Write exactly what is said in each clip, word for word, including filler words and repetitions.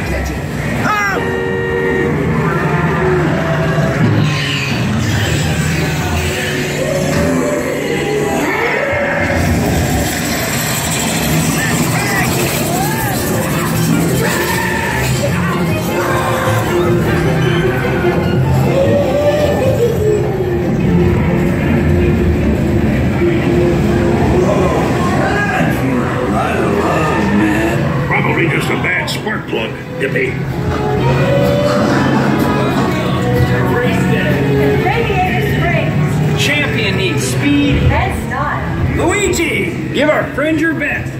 catch it. Ah! Just a bad spark plug, Dippy. Radiator springs. Champion needs speed and style. Luigi, give our friend your best.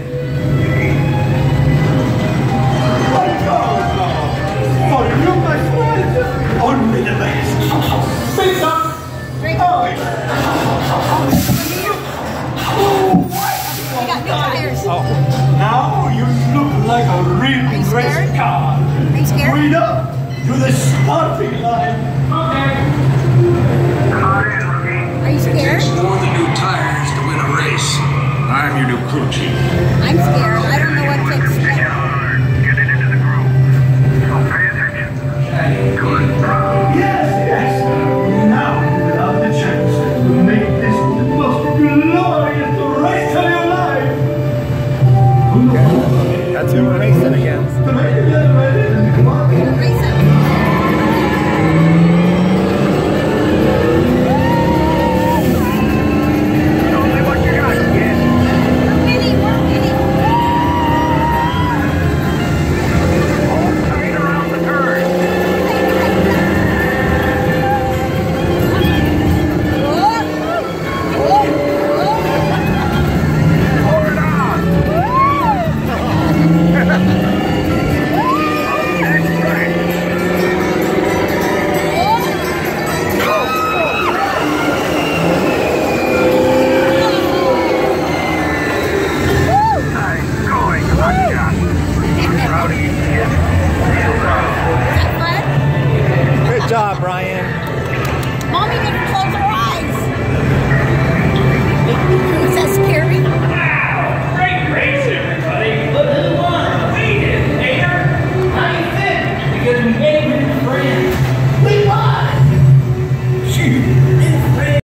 For you, my friend, only the best. Sit up. Drink. I got new tires. Oh. Now you look like a real race car. Are you scared? Speed up to the starting line. Okay. Are you It scared? takes more than new tires to win a race. I'm your new crew chief. I'm scared. I don't know what to expect. Get it into the groove. So pay attention. Good drive. Yes, yes. Now we'll have the chance to make this the most glorious race of your life. That's who we're racing against. Come on. Racing. Only what you got, kid. We're winning. We're winning. Hold tight around the turn. Hold it on. Next right. Nice going, hot shot. Proud of you, kid. Real proud. Good job, Brian. Mommy didn't close her eyes. Is that scary? Wow, great race, everybody. But who won? We did, Tater. How you think? Because we gave him a friend.